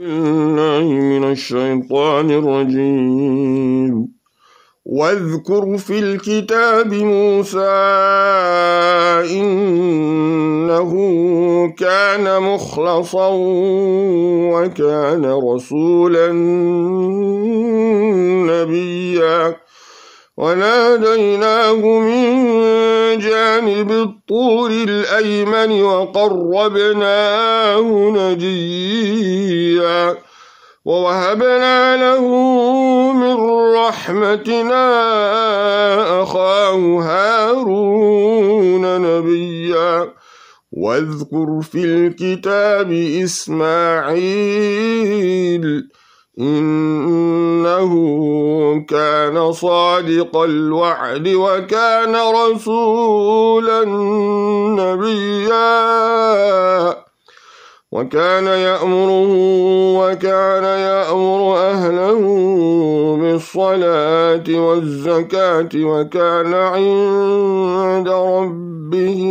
بالله من الشيطان الرجيم. واذكر في الكتاب موسى إنه كان مخلصا وكان رسولا نبيا وناديناه من جانب الطور الأيمن وقربناه نجيا ووهبنا له من رحمتنا أخاه هارون نبيا واذكر في الكتاب إسماعيل إنه كان صادق الوعد وكان رسولا نبيا وكان يأمر أهله بالصلاة والزكاة وكان عند ربه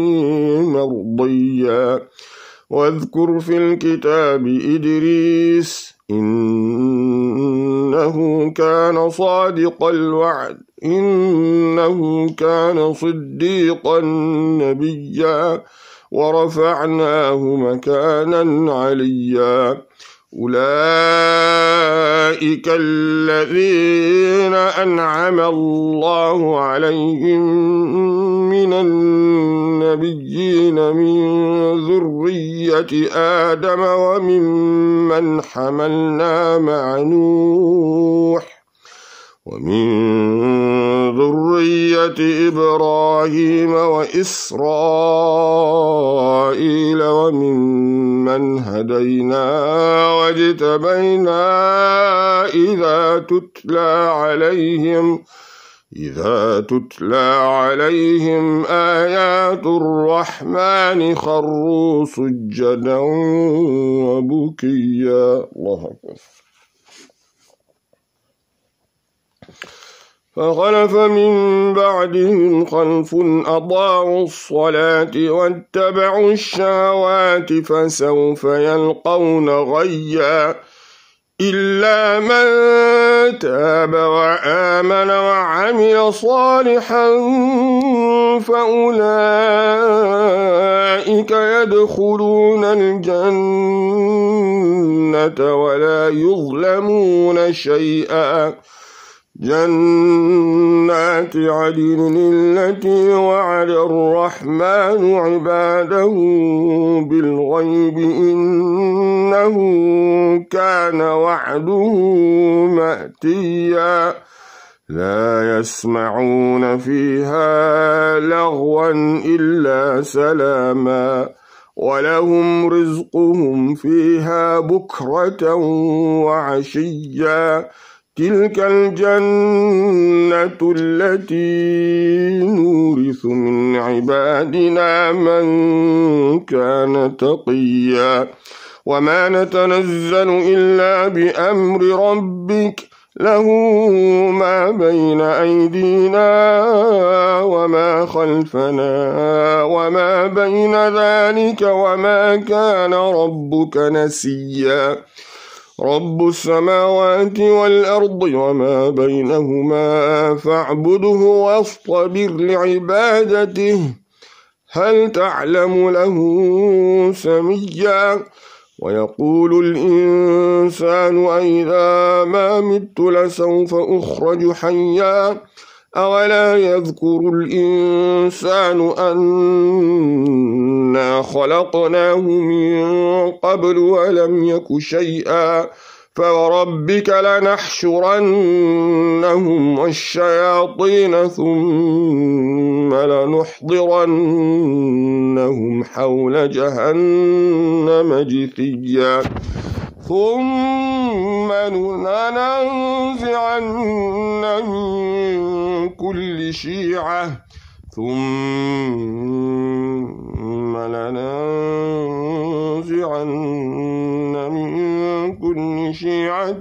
مرضيا واذكر في الكتاب إدريس إنه كان صادق الوعد إنه كان صديقا نبيا ورفعناه مكانا عليا أولئك الذين أنعم الله عليهم من النبيين من ذرية آدم وممن حملنا مع نوح ومن ذرية إبراهيم وإسرائيل وممن هدينا واجتبينا إذا تتلى عليهم آيات الرحمن خروا سجدا وبكيا. الله أكبر. فخلف من بعدهم خلف أضاعوا الصلاة واتبعوا الشهوات فسوف يلقون غيا إلا من تاب وآمن وعمل صالحا فأولئك يدخلون الجنة ولا يظلمون شيئا جنات عدن التي وعد الرحمن عباده بالغيب إنه كان وعده مأتيا لا يسمعون فيها لغوا إلا سلاما ولهم رزقهم فيها بكرة وعشيا تلك الجنة التي نورث من عبادنا من كان تقيا وما نتنزل إلا بأمر ربك له ما بين أيدينا وما خلفنا وما بين ذلك وما كان ربك نسيا رب السماوات والأرض وما بينهما فاعبده واصطبر لعبادته هل تعلم له سميا ويقول الإنسان أإذا ما مت لسوف أخرج حيا أولا يذكر الإنسان أنا خلقناه من قبل ولم يك شيئا فوربك لنحشرنهم والشياطين ثم لنحضرنهم حول جهنم جثيا ثم لننزعن من كل شيعة ثم لننزعن من كل شيعة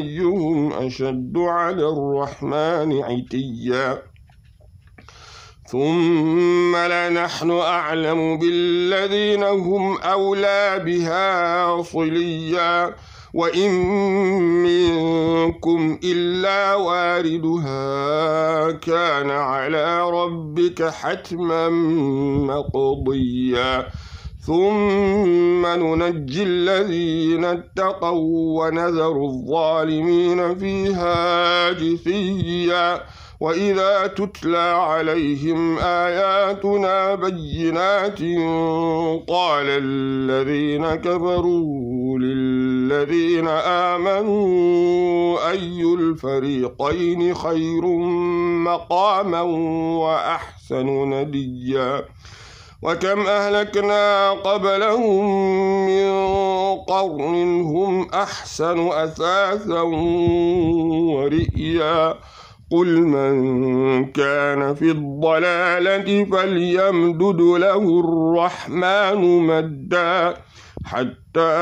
أيهم أشد على الرحمن عتيا ثم لنحن أعلم بالذين هم أولى بها صليا وإن منكم إلا واردها كان على ربك حتما مقضيا ثم ننجي الذين اتقوا ونذر الظالمين فيها جثيا وإذا تتلى عليهم آياتنا بينات قال الذين كفروا للذين آمنوا أي الفريقين خير مقاما وأحسن نديا وكم أهلكنا قبلهم من قرن هم أحسن أثاثا ورئيا قل من كان في الضلالة فليمدد له الرحمن مدا حتى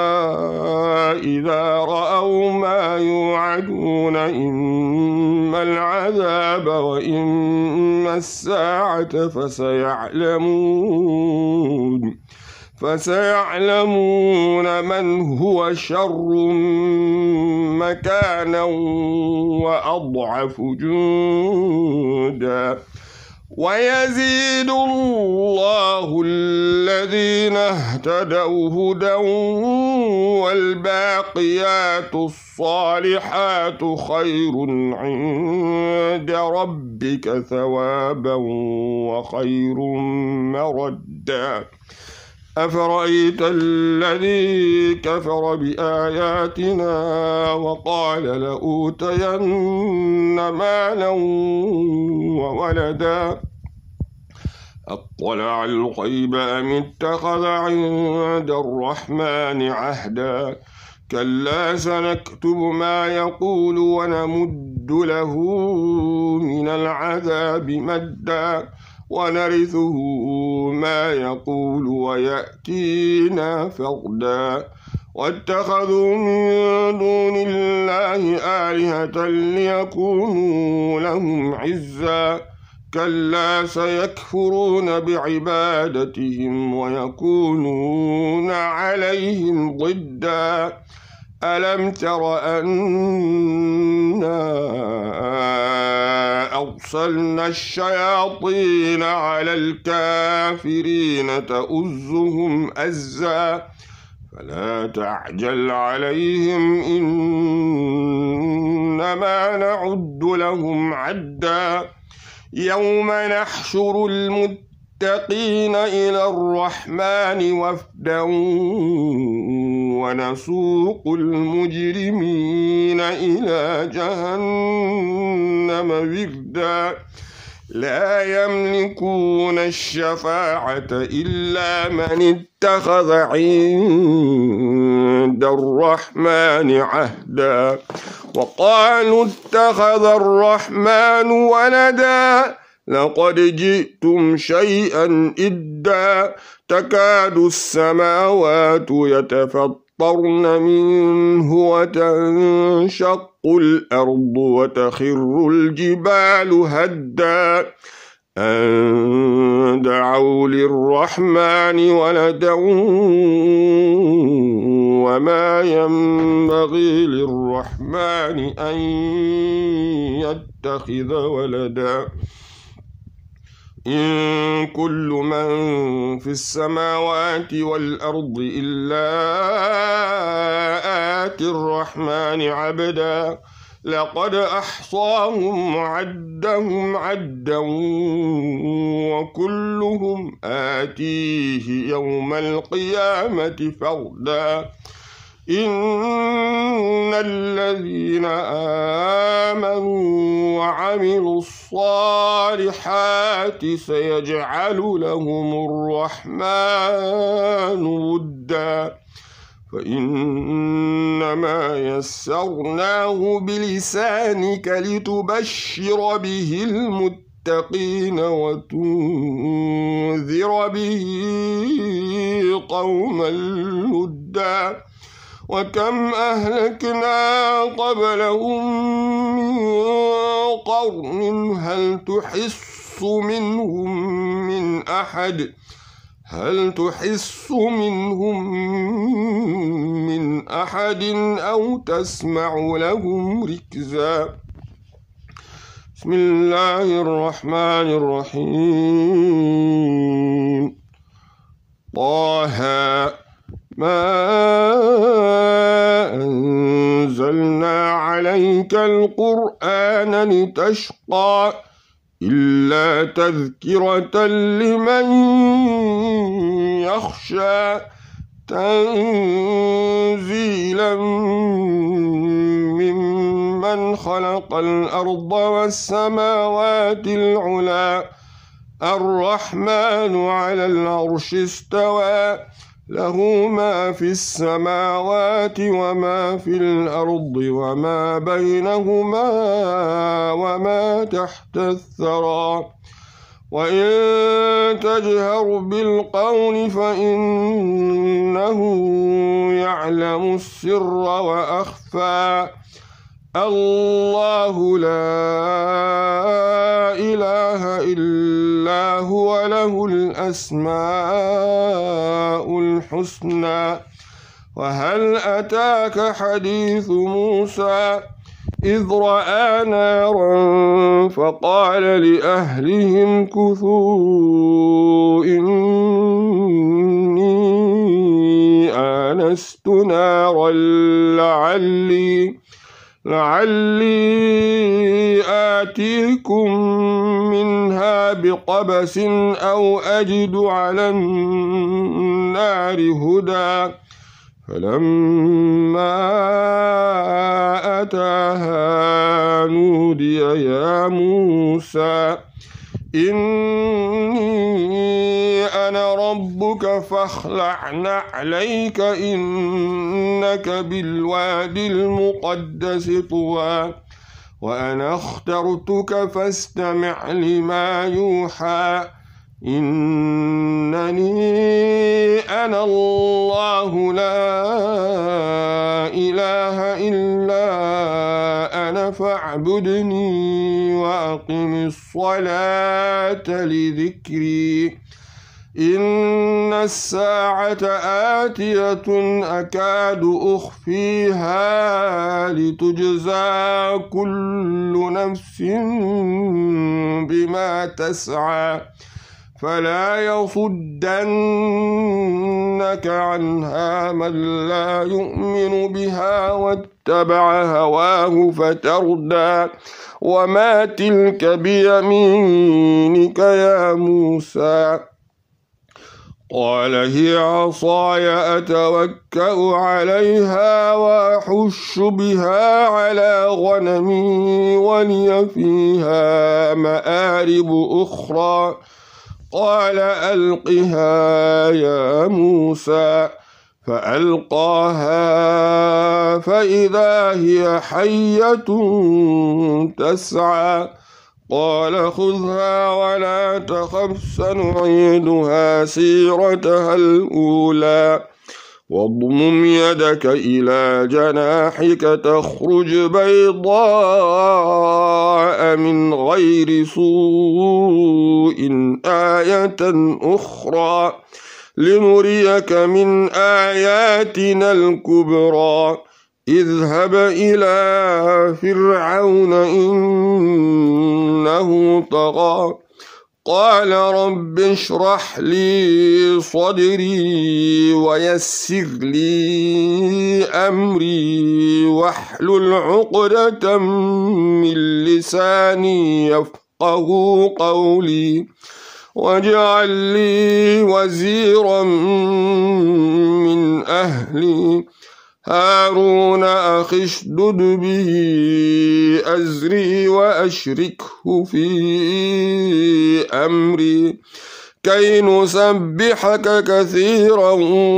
إذا رأوا ما يوعدون إما العذاب وإما الساعة فسيعلمون من هو شر مكانا وأضعف جندا ويزيد الله الذين اهتدوا هدى والباقيات الصالحات خير عند ربك ثوابا وخير مردا أفرأيت الذي كفر بآياتنا وقال لأوتين مالا وولدا أطلع الغيب أم اتخذ عند الرحمن عهدا كلا سنكتب ما يقول ونمد له من العذاب مدا ونرثه ما يقول ويأتينا فردا واتخذوا من دون الله آلهة ليكونوا لهم عزا كلا سيكفرون بعبادتهم ويكونون عليهم ضدا ألم تر أنا أرسلنا الشياطين على الكافرين تؤزهم أزا فلا تعجل عليهم إنما نعد لهم عدا يوم نحشر المتقين إلى الرحمن وفدا ونسوق المجرمين إلى جهنم وردا لا يملكون الشفاعة إلا من اتخذ عند الرحمن عهدا وقالوا اتخذ الرحمن ولدا لقد جئتم شيئا إدا تكاد السماوات يتفطرن منه وتنشق الأرض وتخر الجبال هدا أن دعوا للرحمن ولدا وما ينبغي للرحمن أن يتخذ ولدا إن كل من في السماوات والأرض إلا آتي الرحمن عبدا لقد أحصاهم وعدهم عدا وكلهم آتيه يوم القيامة فردا إن الذين آمنوا وعملوا الصالحات سيجعل لهم الرحمن ودا فإنما يسرناه بلسانك لتبشر به المتقين وتنذر به قوما لدا وكم أهلكنا قبلهم من قرن هل تحس تحس منهم من أحد أو تسمع لهم ركزا. بسم الله الرحمن الرحيم. طه ما أنزلنا عليك القرآن لتشقى إلا تذكرة لمن يخشى تنزيلا ممن خلق الأرض والسماوات العلى الرحمن على العرش استوى له ما في السماوات وما في الأرض وما بينهما وما تحت الثرى وإن تجهر بالقول فإنه يعلم السر وأخفى الله لا إله إلا هو له الأسماء الحسنى. وهل أتاك حديث موسى إذ رأى نارا فقال لأهلهم كثوا إني آنست نارا لعلي آتيكم منها بقبس أو أجد على النار هدى فلما أتاها نودي يا موسى إني أنا ربك فاخلع نعليك إنك بالوادي المقدس طوى وأنا اخترتك فاستمع لما يوحى إنني أنا الله لا إله إلا أنا فاعبدني وأقم الصلاة لذكري إن الساعة آتية أكاد أخفيها لتجزى كل نفس بما تسعى فلا يصدنك عنها من لا يؤمن بها واتبع هواه فتردى وما تلك بيمينك يا موسى قال هي عصاي أتوكأ عليها وأحش بها على غنمي ولي فيها مآرب أخرى قال ألقها يا موسى فألقاها فإذا هي حية تسعى قال خذها ولا تخف سنعيدها سيرتها الأولى واضمم يدك إلى جناحك تخرج بيضاء من غير سوء آية أخرى لنريك من آياتنا الكبرى اذهب إلى فرعون إنه طغى قال رب اشرح لي صدري ويسر لي أمري واحلل عقدة من لساني يفقه قولي واجعل لي وزيرا من أهلي هارون أخي اشدد به أزري وأشركه في أمري كي نسبحك كثيرا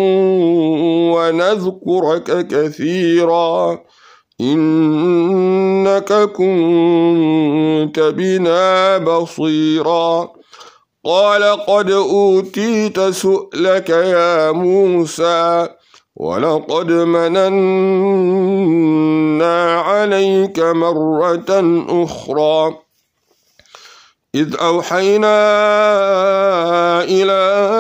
ونذكرك كثيرا إنك كنت بنا بصيرا قال قد أوتيت سؤلك يا موسى ولقد مننا عليك مرة أخرى إذ أوحينا إلى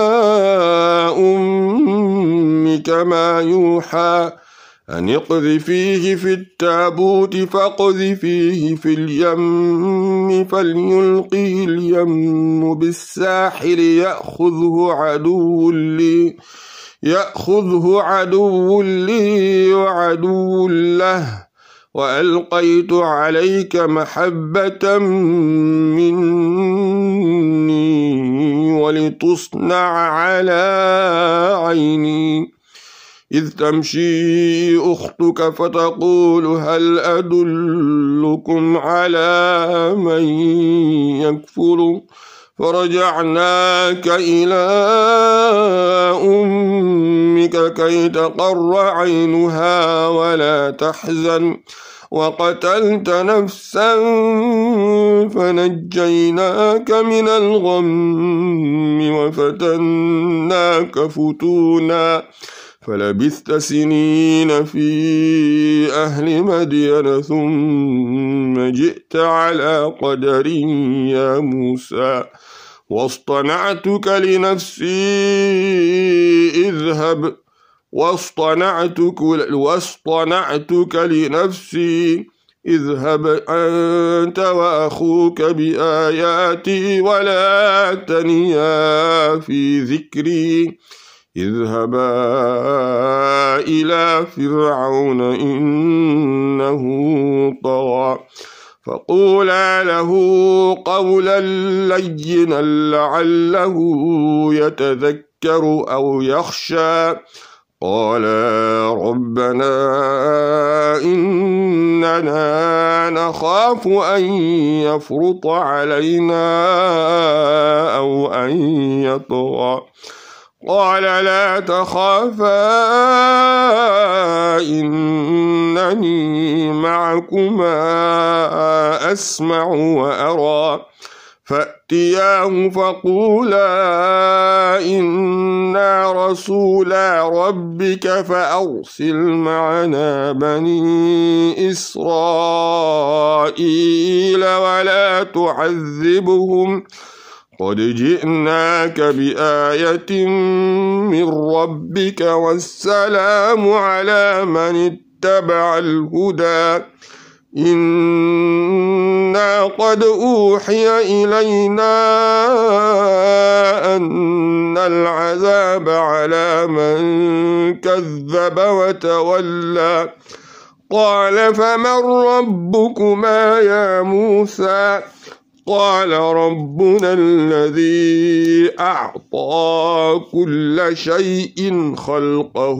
أمك ما يوحى أن اقذفيه في التابوت فاقذفيه في اليم فليلقه اليم بالساحل يأخذه عدو لي وعدو له وألقيت عليك محبة مني ولتصنع على عيني إذ تمشي أختك فتقول هل أدلكم على من يكفر فرجعناك إلى أمك كي تقر عينها ولا تحزن وقتلت نفسا فنجيناك من الغم وفتناك فتونا فلبثت سنين في أهل مدين ثم جئت على قدر يا موسى واصطنعتك لنفسي اذهب أنت وأخوك بآياتي ولا تنيا في ذكري اذهبا إلى فرعون إنه طغى فقولا له قولا لينا لعله يتذكر أو يخشى قالا ربنا إننا نخاف أن يفرط علينا أو أن يطغى قال لا تخافا إنني معكما أسمع وأرى فأتياه فقولا إنا رسولا ربك فأرسل معنا بني إسرائيل ولا تعذبهم قد جئناك بآية من ربك والسلام على من اتبع الهدى إنا قد أوحي إلينا أن العذاب على من كذب وتولى قال فمن ربكما يا موسى قال ربنا الذي أعطى كل شيء خلقه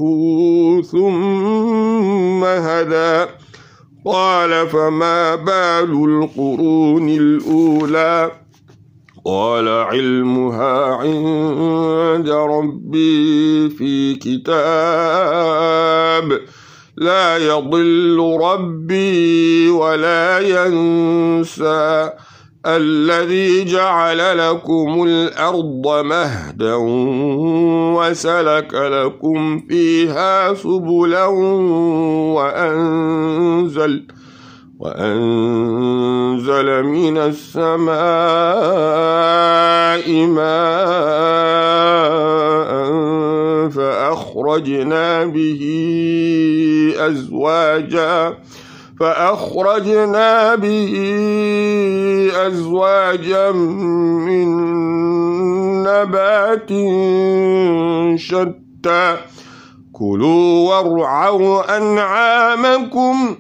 ثم هدى قال فما بال القرون الأولى قال علمها عند ربي في كتاب لا يضل ربي ولا ينسى الذي جعل لكم الأرض مهدا وسلك لكم فيها سبلا وأنزل من السماء ماء فأخرجنا به أزواجا من نبات شتى كلوا وارعوا أنعامكم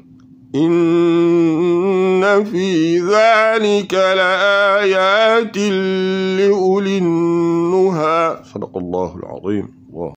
إن في ذلك لآيات لأولي النهى صدق الله العظيم.